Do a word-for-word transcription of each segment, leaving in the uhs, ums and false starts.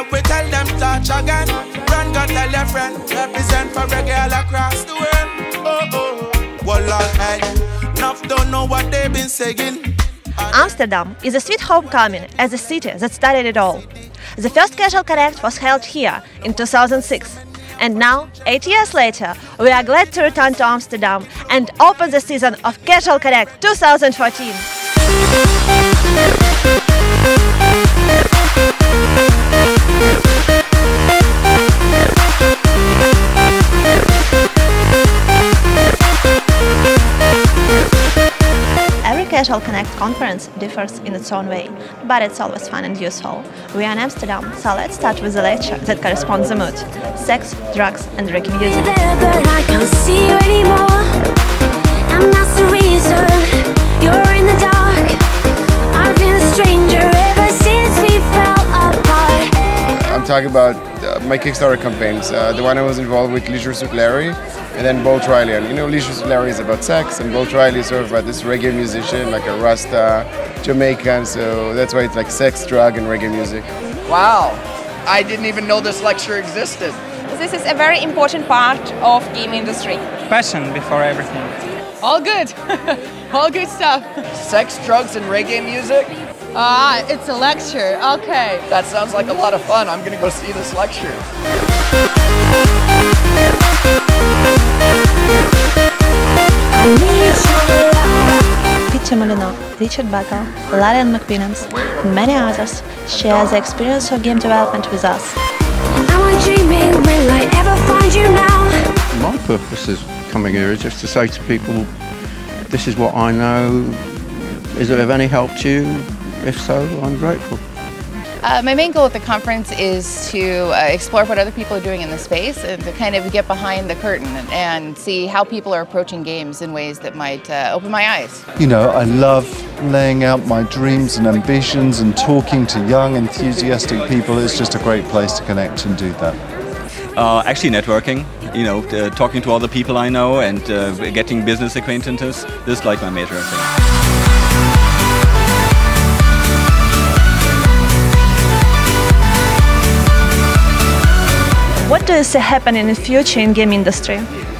up, we tell them touch again. Run, go tell your friend, represent for reggae all across the world. Oh, oh, well, all hey, enough don't know what they've been saying. Amsterdam is a sweet homecoming as a city that started it all. The first Casual Connect was held here in two thousand six. And now, eight years later, we are glad to return to Amsterdam and open the season of Casual Connect two thousand fourteen. Every Casual Connect conference differs in its own way, but it's always fun and useful. We are in Amsterdam, so let's start with a lecture that corresponds to the mood: sex, drugs and reggae music. There, but I can't see you anymore. I'm not the reason you're in the dark. I've been a stranger ever since we fell apart. I'm talking about uh, my Kickstarter campaigns, uh, the one I was involved with Leisure Suit Larry, and then Bolt Riley. And you know, Leisure Suit Larry is about sex, and Bolt Riley is sort of about this reggae musician, like a Rasta, Jamaican, so that's why it's like sex, drug, and reggae music. Wow, I didn't even know this lecture existed. This is a very important part of game industry. Passion before everything. All good, all good stuff. Sex, drugs, and reggae music? Ah, it's a lecture, okay. That sounds like a lot of fun. I'm gonna go see this lecture. Peter Molyneux, Richard Buckle, Larian McWilliams, and many others share the experience of game development with us. I'm dreaming, will I ever find you now? My purpose is coming here is just to say to people, this is what I know. Is it of any help to you? If so, I'm grateful. Uh, my main goal at the conference is to uh, explore what other people are doing in the space and to kind of get behind the curtain and, and see how people are approaching games in ways that might uh, open my eyes. You know, I love laying out my dreams and ambitions and talking to young, enthusiastic people. It's just a great place to connect and do that. Uh, actually networking, you know, uh, talking to all the people I know and uh, getting business acquaintances. This is like my major thing. What do you see happening in the future in game industry?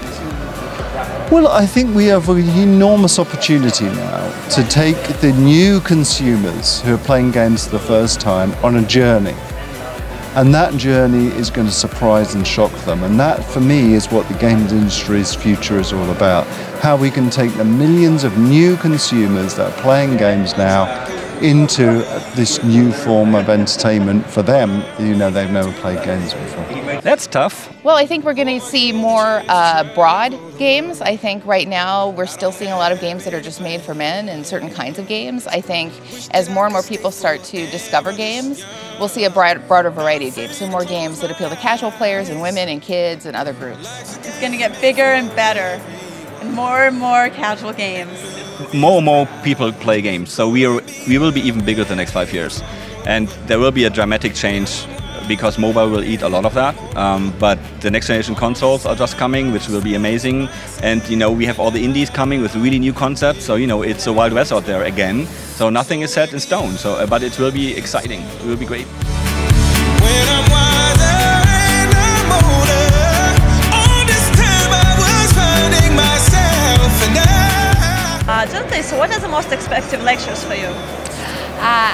Well, I think we have an enormous opportunity now to take the new consumers who are playing games for the first time on a journey. And that journey is going to surprise and shock them. And that, for me, is what the games industry's future is all about. How we can take the millions of new consumers that are playing games now into this new form of entertainment for them. You know, they've never played games before. That's tough. Well, I think we're going to see more uh, broad games. I think right now we're still seeing a lot of games that are just made for men and certain kinds of games. I think as more and more people start to discover games, we'll see a broad, broader variety of games. So more games that appeal to casual players and women and kids and other groups. It's going to get bigger and better and more and more casual games. More and more people play games, so we are we will be even bigger the next five years, and there will be a dramatic change because mobile will eat a lot of that. Um, but the next generation consoles are just coming, which will be amazing, and you know we have all the indies coming with really new concepts. So you know it's a wild west out there again. So nothing is set in stone. So, uh, but it will be exciting. It will be great. When I'm wiser and I'm older, all this time I was finding myself and I Uh, Jonathan, so what are the most expected lectures for you? Uh,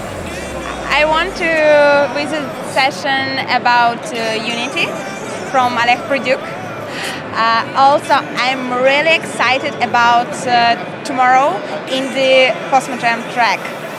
I want to visit session about uh, Unity from Oleg Prydyuk. Uh, also, I'm really excited about uh, tomorrow in the Cosmodrome track.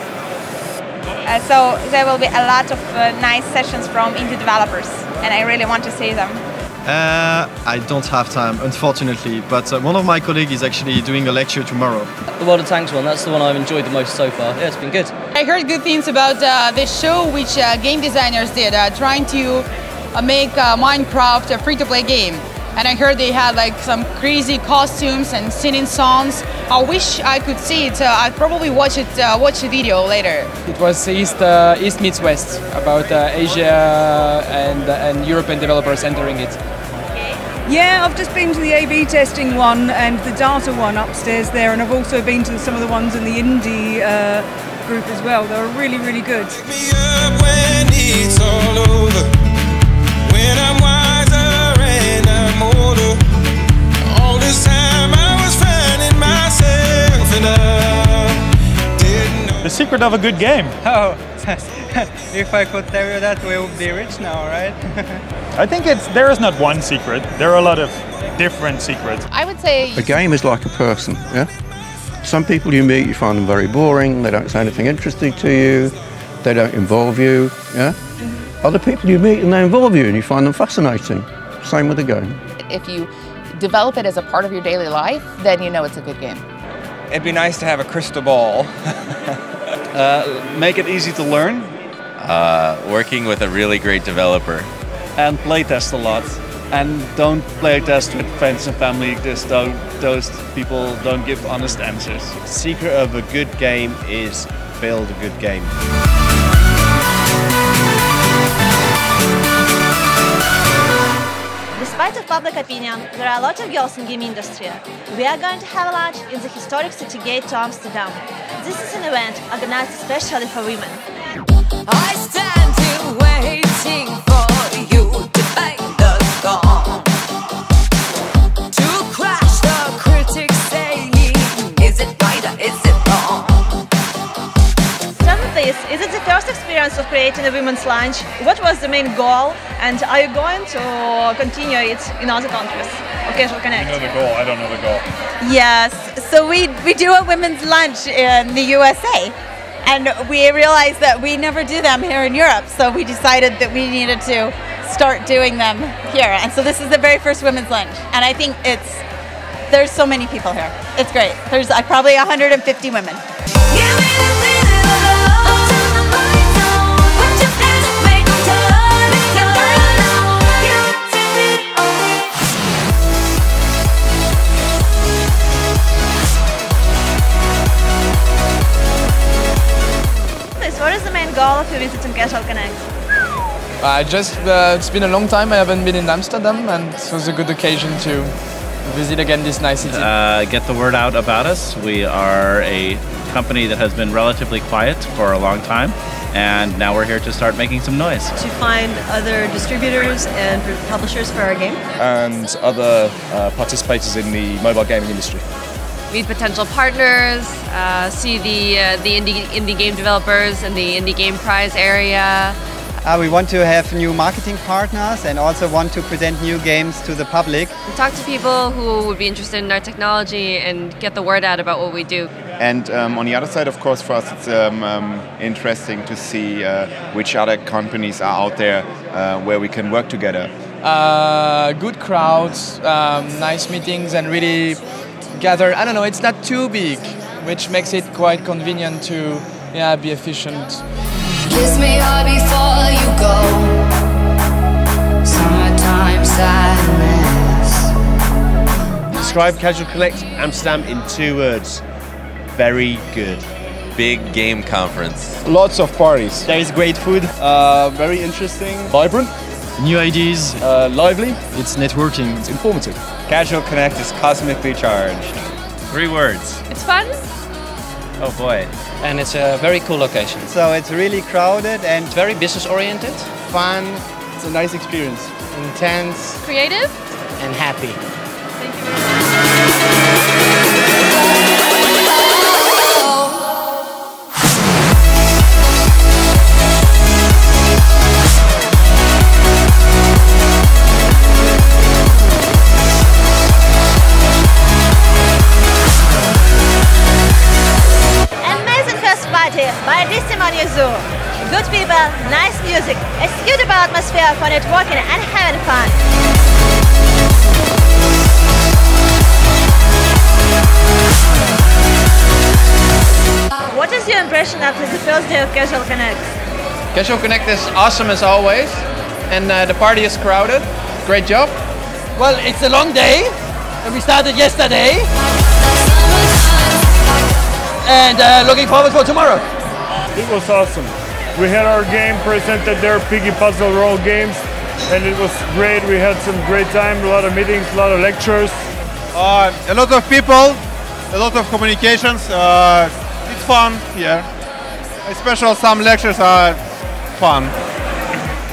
Uh, so there will be a lot of uh, nice sessions from indie developers, and I really want to see them. Uh, I don't have time, unfortunately, but uh, one of my colleagues is actually doing a lecture tomorrow. The World of Tanks one, that's the one I've enjoyed the most so far. Yeah, it's been good. I heard good things about uh, this show which uh, game designers did, uh, trying to uh, make uh, Minecraft a free-to-play game. And I heard they had like some crazy costumes and singing songs. I wish I could see it. Uh, I'd probably watch it, uh, watch the video later. It was East, uh, East meets West, about uh, Asia and, uh, and European developers entering it. Yeah, I've just been to the A B testing one and the data one upstairs there, and I've also been to some of the ones in the indie uh, group as well. They were really, really good. it's all over. When I'm wiser and I'm older. All this time I was finding myself and I didn't know. The secret of a good game. Oh, if I could tell you that, we would be rich now, right? I think it's there is not one secret. There are a lot of different secrets. I would say A game is like a person, yeah? Some people you meet, you find them very boring, they don't say anything interesting to you, they don't involve you, yeah? Other people you meet and they involve you and you find them fascinating. Same with the game. if you develop it as a part of your daily life, then you know it's a good game. It'd be nice to have a crystal ball. uh, make it easy to learn. Uh, working with a really great developer. And playtest a lot. And don't playtest with friends and family, because those people don't give honest answers. The secret of a good game is build a good game. Despite of public opinion, there are a lot of girls in game industry. We are going to have a lunch in the historic city gate to Amsterdam. This is an event organized especially for women. I stand here waiting for you to bang the gong, to crash the critics saying, is it right or is it wrong? Tell me please, is it the first experience of creating a women's lunch? What was the main goal? And are you going to continue it in other countries? Or Casual Connect? You know the goal, I don't know the goal. Yes, so we, we do a women's lunch in the U S A. And we realized that we never do them here in Europe, so we decided that we needed to start doing them here. And so this is the very first women's lunch. And I think it's, there's so many people here. It's great. There's uh, probably one hundred fifty women. What is the main goal of your visit in Casual Connect? I just, uh, it's been a long time I haven't been in Amsterdam, and it was a good occasion to visit again this nice city. Uh, get the word out about us. We are a company that has been relatively quiet for a long time, and now we're here to start making some noise. To find other distributors and publishers for our game. And other uh, participators in the mobile gaming industry. Meet potential partners, uh, see the uh, the indie indie game developers in the Indie Game Prize area. Uh, we want to have new marketing partners and also want to present new games to the public. Talk to people who would be interested in our technology and get the word out about what we do. And um, on the other side, of course, for us it's um, um, interesting to see uh, which other companies are out there uh, where we can work together. Uh, good crowds, um, nice meetings, and really gather. I don't know, it's not too big, which makes it quite convenient to yeah, be efficient. Kiss me hard before you go. Summertime sadness. Describe Casual Connect Amsterdam in two words. Very good. Big game conference. Lots of parties. There is great food. Uh, very interesting. Vibrant. New ideas. Uh, lively. It's networking. It's informative. Casual Connect is cosmically charged. Three words. It's fun. Oh boy. And it's a very cool location. So it's really crowded and It's very business oriented. fun. It's a nice experience. Intense. Creative. And happy. Thank you very much. Bellissimo New Zoo. Good people, nice music, a suitable atmosphere for networking and having fun. What is your impression after the first day of Casual Connect? Casual Connect is awesome as always, and uh, the party is crowded. Great job. Well, it's a long day, and we started yesterday. And uh, looking forward for tomorrow. It was awesome. We had our game presented there, Piggy Puzzle Roll Games, and it was great. We had some great time, a lot of meetings, a lot of lectures. Uh, a lot of people, a lot of communications. Uh, it's fun here. Especially some lectures are fun.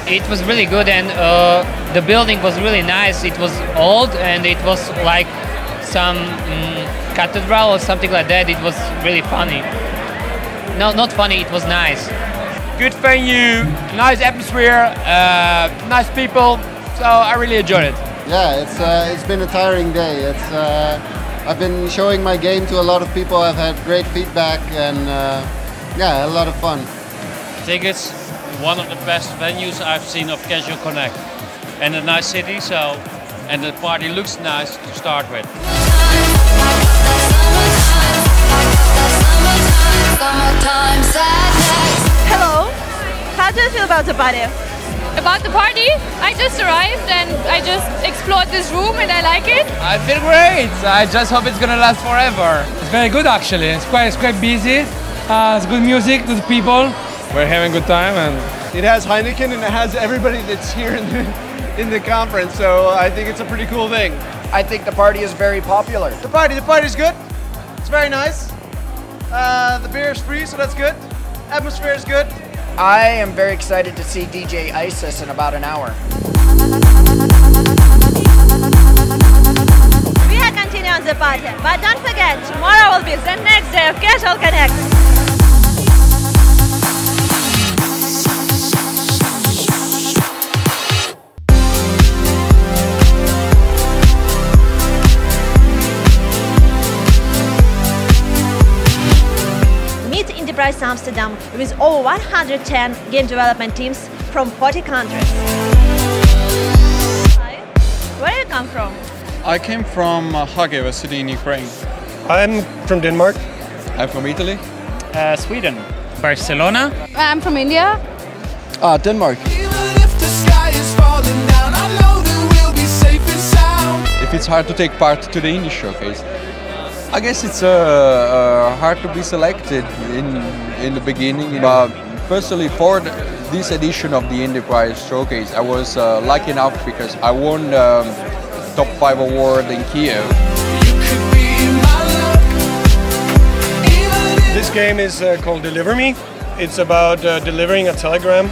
It was really good, and uh, the building was really nice. It was old, and it was like some um, cathedral or something like that. It was really funny. No, not funny, it was nice. Good venue, nice atmosphere, uh, nice people, so I really enjoyed it. Yeah, it's uh, it's been a tiring day. It's uh, I've been showing my game to a lot of people. I've had great feedback, and uh, yeah, a lot of fun. I think it's one of the best venues I've seen of Casual Connect, and a nice city. So, and the party looks nice to start with. Hello, how do you feel about the party? About the party? I just arrived and I just explored this room and I like it. I feel great. I just hope it's gonna last forever. It's very good actually. It's quite, it's quite busy. Uh, it's good music, good people. We're having a good time, and it has Heineken and it has everybody that's here in the, in the conference. So I think it's a pretty cool thing. I think the party is very popular. The party, the party's good. It's very nice. Uh, the beer is free, so that's good. Atmosphere is good. I am very excited to see D J Isis in about an hour. We are continuing on the party, but don't forget, tomorrow will be the next day of Casual Connect. Enterprise Amsterdam with over one hundred ten game development teams from forty countries. Hi. Where do you come from? I came from uh, Kharkiv, a city in Ukraine. I'm from Denmark. I'm from Italy. Uh, Sweden. Barcelona. I'm from India. Ah, Denmark. If it's hard to take part to the indie showcase, I guess it's uh, uh, hard to be selected in in the beginning. But personally, for the, this edition of the Enterprise Showcase, I was uh, lucky enough because I won um, top five award in Kiev. This game is uh, called Deliver Me. It's about uh, delivering a telegram,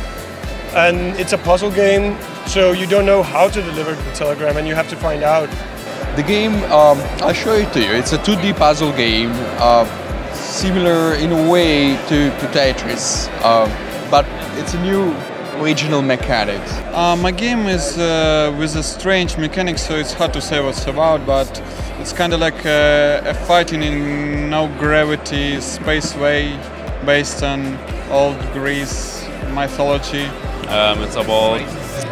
and it's a puzzle game. So you don't know how to deliver the telegram, and you have to find out. The game, um, I'll show it to you. It's a two D puzzle game, uh, similar in a way to, to Tetris, uh, but it's a new original mechanics. Uh, my game is uh, with a strange mechanic, so it's hard to say what's about, but it's kind of like a, a fighting in no gravity space way based on old Greece mythology. Um, it's about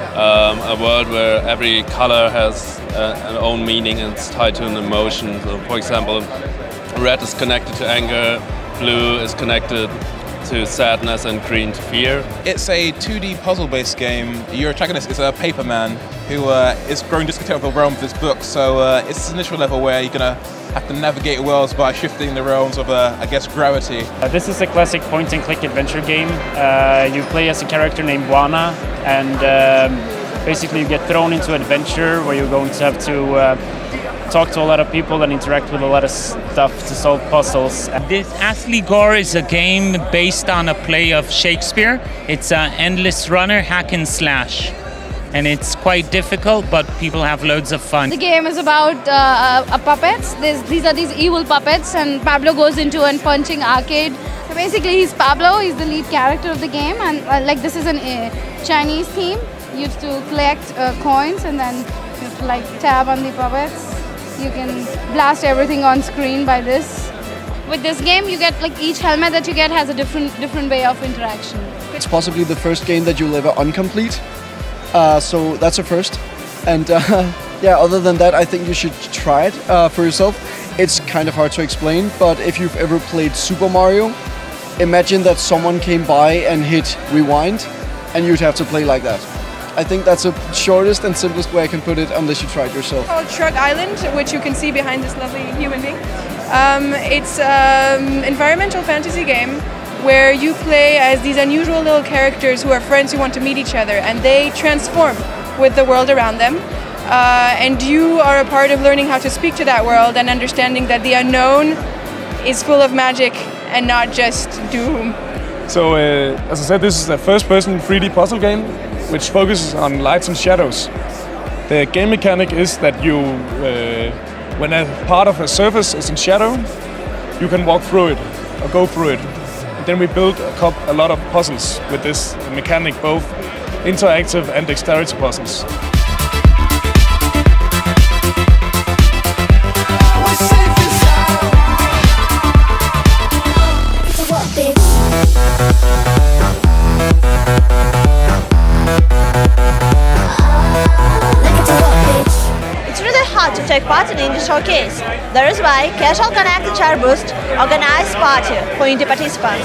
um, a world where every color has uh, an own meaning and it's tied to an emotion. So, for example, red is connected to anger, blue is connected to sadness, and green to fear. It's a two D puzzle-based game. Your antagonist is a paper man who uh, is growing discontent with the realm of his book. So uh, it's this initial level where you're gonna have to navigate worlds by shifting the realms of, uh, I guess, gravity. Uh, this is a classic point-and-click adventure game. Uh, you play as a character named Buana, and um, basically you get thrown into adventure where you're going to have to uh, talk to a lot of people and interact with a lot of stuff to solve puzzles. This Astley Gore is a game based on a play of Shakespeare. It's an endless runner hack and slash. And it's quite difficult, but people have loads of fun. The game is about uh, uh, puppets. There's, these are these evil puppets, and Pablo goes into a punching arcade. So basically, he's Pablo. He's the lead character of the game, and uh, like this is a uh, Chinese theme. You have to collect uh, coins, and then you have to like tab on the puppets. You can blast everything on screen by this. With this game, you get like each helmet that you get has a different different way of interaction. It's possibly the first game that you'll ever uncomplete. Uh, so that's a first, and uh, yeah, other than that, I think you should try it uh, for yourself. It's kind of hard to explain, but if you've ever played Super Mario, imagine that someone came by and hit rewind, and you'd have to play like that. I think that's the shortest and simplest way I can put it, unless you try it yourself. Called Shrug Island, which you can see behind this lovely human being. Um, it's an environmental fantasy game where you play as these unusual little characters who are friends who want to meet each other, and they transform with the world around them. Uh, and you are a part of learning how to speak to that world and understanding that the unknown is full of magic and not just doom. So, uh, as I said, this is a first-person three D puzzle game which focuses on lights and shadows. The game mechanic is that you, uh, when a part of a surface is in shadow, you can walk through it or go through it. And then we build a, couple, a lot of puzzles with this mechanic, both interactive and dexterity puzzles. It's really hard to take part in Indie Showcase. That is why Casual Connect and Charboost organized party for indie participants.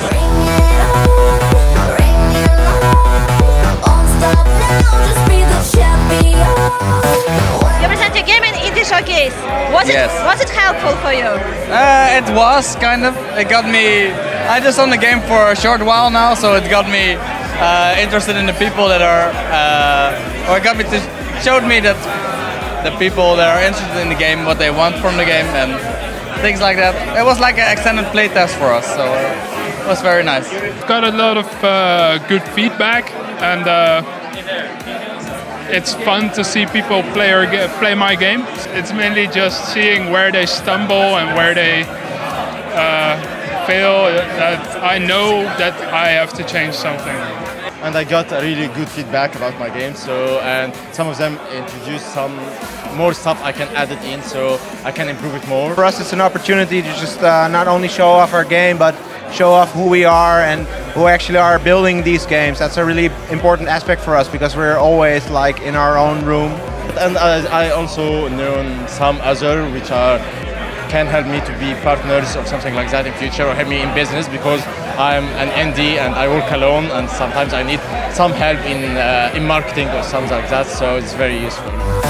You present your game in Indie Showcase. Was it, Yes. was it helpful for you? Uh, it was kind of. It got me. I just own the game for a short while now, so it got me uh, interested in the people that are, uh, or it got me to showed me that the people that are interested in the game, what they want from the game, and things like that. It was like an extended play test for us, so uh, it was very nice. Got a lot of uh, good feedback, and uh, it's fun to see people play or get, play my game. It's mainly just seeing where they stumble and where they uh, fail. That I know that I have to change something. And I got a really good feedback about my game. So, and some of them introduced some more stuff I can add it in, so I can improve it more. For us, it's an opportunity to just uh, not only show off our game, but show off who we are and who actually are building these games. That's a really important aspect for us because we're always like in our own room. And I, I also know some other which are can help me to be partners of something like that in future, or help me in business, because I'm an indie and I work alone, and sometimes I need some help in uh, in marketing or something like that. So it's very useful.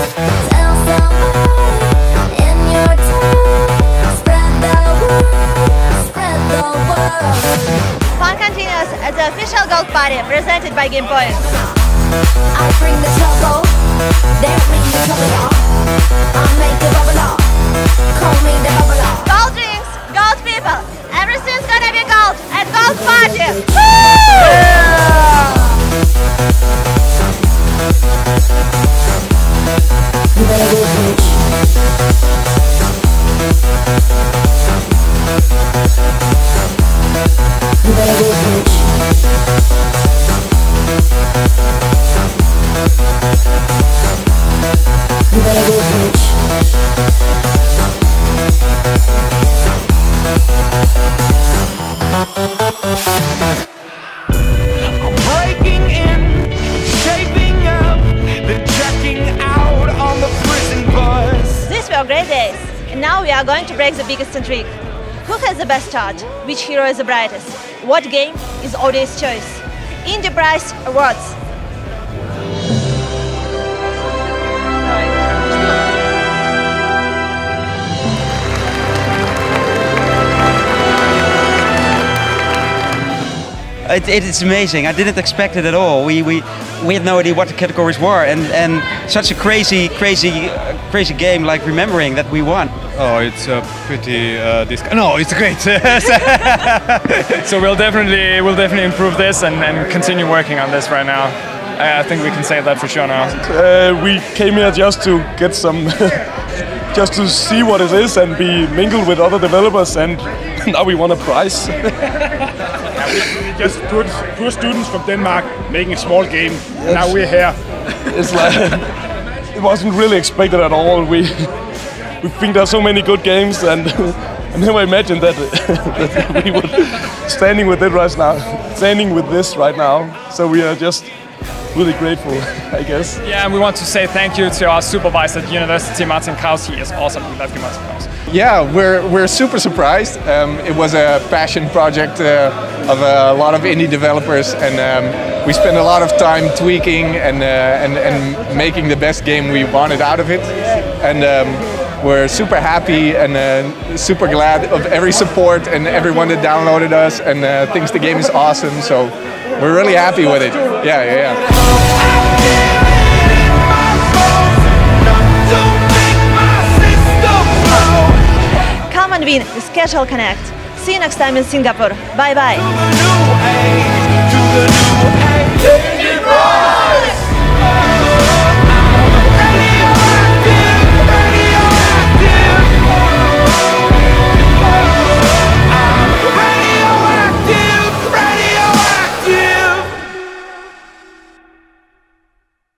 Fun continues at the official Gold Party presented by Game Point. I bring the trouble, they bring the trouble on. I make the bubble on, call me the bubble on. Gold drinks, gold people, everything's gonna be gold at Gold Party! Woo! Yeah! You better go bitch. You better go bitch. You better go bitch. I'm breaking in, shaping up, then checking out on the prison bus. These were great days, and now we are going to break the biggest intrigue. Who has the best art? Which hero is the brightest? What game is audience choice? Indie Prize Awards. It, it is amazing. I didn't expect it at all. We we we had no idea what the categories were, and and such a crazy crazy uh, crazy game like Remembering that we won. Oh, it's a pretty uh, this. No, it's great. So we'll definitely we'll definitely improve this and, and continue working on this right now. I, I think we can say that for sure now. Uh, we came here just to get some, just to see what it is and be mingled with other developers, and now we won a prize. We just poor, poor students from Denmark making a small game. Yes. Now we're here. It's like it wasn't really expected at all. We we think there's so many good games, and I never imagined that, that we would standing with it right now, standing with this right now. So we are just really grateful, I guess. Yeah, and we want to say thank you to our supervisor at university, Martin Kraus. He is awesome. We love you, Martin Kraus. Yeah, we're we're super surprised. Um, it was a passion project uh, of a lot of indie developers, and um, we spent a lot of time tweaking and uh, and and making the best game we wanted out of it. And um, we're super happy and uh, super glad of every support and everyone that downloaded us and uh, thinks the game is awesome. So we're really happy with it. Yeah, yeah, yeah. Come and win with Casual Connect. See you next time in Singapore. Bye bye. the new